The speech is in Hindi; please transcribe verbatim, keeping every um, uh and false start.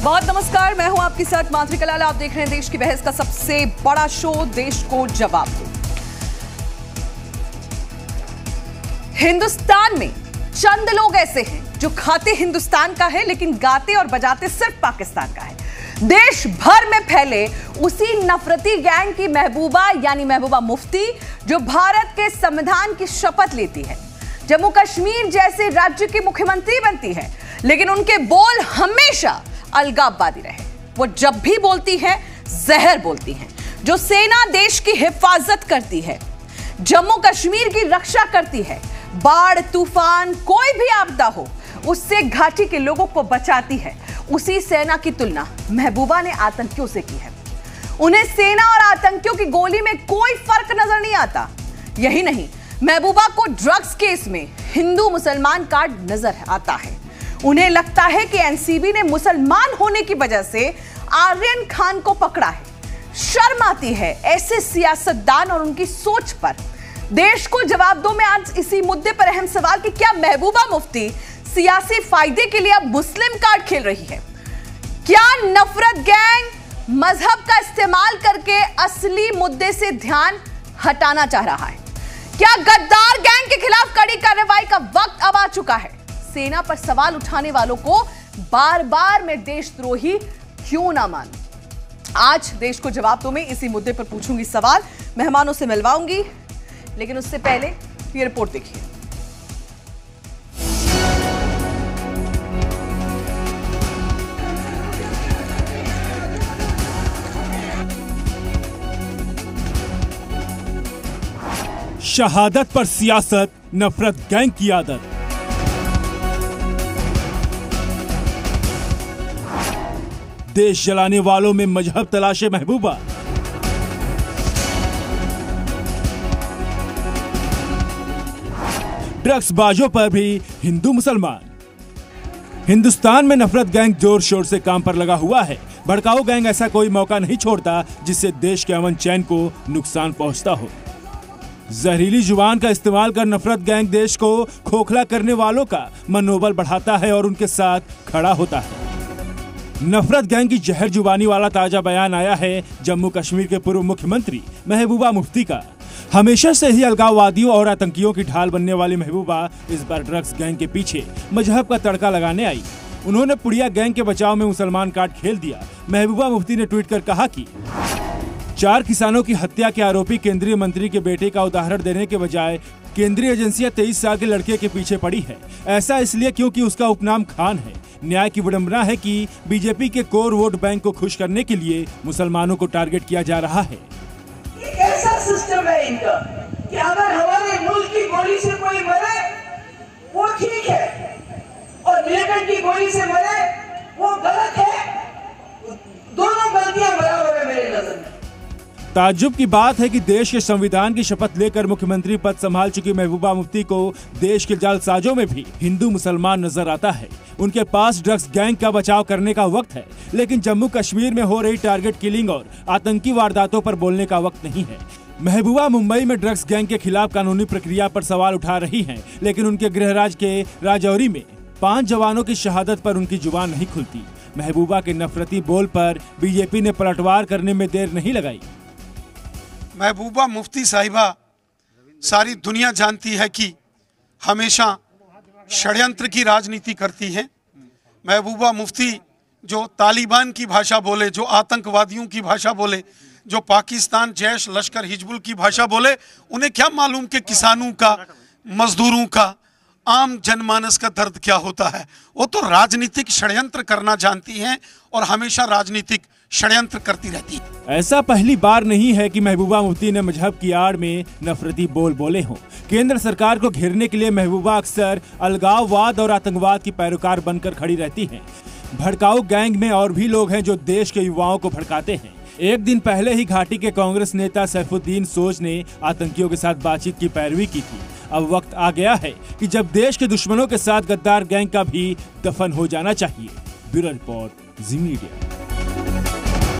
बहुत नमस्कार, मैं हूं आपके साथ माधुरी कलाल। आप देख रहे हैं देश की बहस का सबसे बड़ा शो, देश को जवाब दो। हिंदुस्तान में चंद लोग ऐसे हैं जो खाते हिंदुस्तान का है लेकिन गाते और बजाते सिर्फ पाकिस्तान का है। देश भर में फैले उसी नफरती गैंग की महबूबा यानी महबूबा मुफ्ती जो भारत के संविधान की शपथ लेती है, जम्मू कश्मीर जैसे राज्य की मुख्यमंत्री बनती है, लेकिन उनके बोल हमेशा अलगाववादी रहे। वो जब भी बोलती है जहर बोलती है। जो सेना देश की हिफाजत करती है, जम्मू कश्मीर की रक्षा करती है, बाढ़ तूफान कोई भी आपदा हो उससे घाटी के लोगों को बचाती है, उसी सेना की तुलना महबूबा ने आतंकियों से की है। उन्हें सेना और आतंकियों की गोली में कोई फर्क नजर नहीं आता। यही नहीं, महबूबा को ड्रग्स केस में हिंदू मुसलमान कार्ड नजर आता है। उन्हें लगता है कि एनसीबी ने मुसलमान होने की वजह से आर्यन खान को पकड़ा है। शर्म आती है ऐसे सियासतदान और उनकी सोच पर। देश को जवाब दो में आज इसी मुद्दे पर अहम सवाल कि क्या महबूबा मुफ्ती सियासी फायदे के लिए अब मुस्लिम कार्ड खेल रही है? क्या नफरत गैंग मजहब का इस्तेमाल करके असली मुद्दे से ध्यान हटाना चाह रहा है? क्या गद्दार गैंग के खिलाफ कड़ी कार्रवाई का वक्त अब आ चुका है? सेना पर सवाल उठाने वालों को बार बार मैं देशद्रोही क्यों ना मानूं? आज देश को जवाब दो में इसी मुद्दे पर पूछूंगी सवाल, मेहमानों से मिलवाऊंगी, लेकिन उससे पहले ये रिपोर्ट देखिए। शहादत पर सियासत, नफरत गैंग की आदत। देश जलाने वालों में मजहब तलाशे महबूबा। ड्रग्स बाजों पर भी हिंदू मुसलमान। हिंदुस्तान में नफरत गैंग जोर शोर से काम पर लगा हुआ है। भड़काऊ गैंग ऐसा कोई मौका नहीं छोड़ता जिससे देश के अमन चैन को नुकसान पहुंचता हो। जहरीली जुबान का इस्तेमाल कर नफरत गैंग देश को खोखला करने वालों का मनोबल बढ़ाता है और उनके साथ खड़ा होता है। नफरत गैंग की जहर जुबानी वाला ताजा बयान आया है जम्मू कश्मीर के पूर्व मुख्यमंत्री महबूबा मुफ्ती का। हमेशा से ही अलगाववादियों और आतंकियों की ढाल बनने वाली महबूबा इस बार ड्रग्स गैंग के पीछे मजहब का तड़का लगाने आई। उन्होंने पुड़िया गैंग के बचाव में मुसलमान कार्ड खेल दिया। महबूबा मुफ्ती ने ट्वीट कर कहा कि चार किसानों की हत्या के आरोपी केंद्रीय मंत्री के बेटे का उदाहरण देने के बजाय केंद्रीय एजेंसियां तेईस साल के लड़के के पीछे पड़ी है। ऐसा इसलिए क्योंकि उसका उपनाम खान है। न्याय की विडंबना है कि बीजेपी के कोर वोट बैंक को खुश करने के लिए मुसलमानों को टारगेट किया जा रहा है। ये कैसा सिस्टम है इनका कि अगर हमारे मुल्क की गोली से कोई मरे वो ठीक है और मिलिटेंट की गोली से मरे वो गलत है। दोनों गलतियां बराबर है मेरे नजर में। ताज्जुब की बात है कि देश के संविधान की शपथ लेकर मुख्यमंत्री पद संभाल चुकी महबूबा मुफ्ती को देश के जालसाजों में भी हिंदू मुसलमान नजर आता है। उनके पास ड्रग्स गैंग का बचाव करने का वक्त है, लेकिन जम्मू कश्मीर में हो रही टारगेट किलिंग और आतंकी वारदातों पर बोलने का वक्त नहीं है। महबूबा मुंबई में ड्रग्स गैंग के खिलाफ कानूनी प्रक्रिया पर सवाल उठा रही हैं, लेकिन उनके गृह राज्य के राजौरी में पांच जवानों की शहादत पर उनकी जुबान नहीं खुलती। महबूबा के नफरती बोल पर बीजेपी ने पलटवार करने में देर नहीं लगाई। महबूबा मुफ्ती साहिबा सारी दुनिया जानती है कि हमेशा षड्यंत्र की राजनीति करती है। महबूबा मुफ्ती जो तालिबान की भाषा बोले, जो आतंकवादियों की भाषा बोले, जो पाकिस्तान जैश लश्कर हिजबुल की भाषा बोले, उन्हें क्या मालूम कि किसानों का, मजदूरों का, आम जनमानस का दर्द क्या होता है। वो तो राजनीतिक षड्यंत्र करना जानती हैं और हमेशा राजनीतिक षड्यंत्र करती रहती है। ऐसा पहली बार नहीं है कि महबूबा मुफ्ती ने मजहब की आड़ में नफरती बोल बोले हों। केंद्र सरकार को घेरने के लिए महबूबा अक्सर अलगाववाद और आतंकवाद की पैरोकार बनकर खड़ी रहती हैं। भड़काऊ गैंग में और भी लोग हैं जो देश के युवाओं को भड़काते हैं। एक दिन पहले ही घाटी के कांग्रेस नेता सैफुद्दीन सोज ने आतंकियों के साथ बातचीत की पैरवी की थी। अब वक्त आ गया है कि जब देश के दुश्मनों के साथ गद्दार गैंग का भी दफन हो जाना चाहिए। Bureau report, Zee media.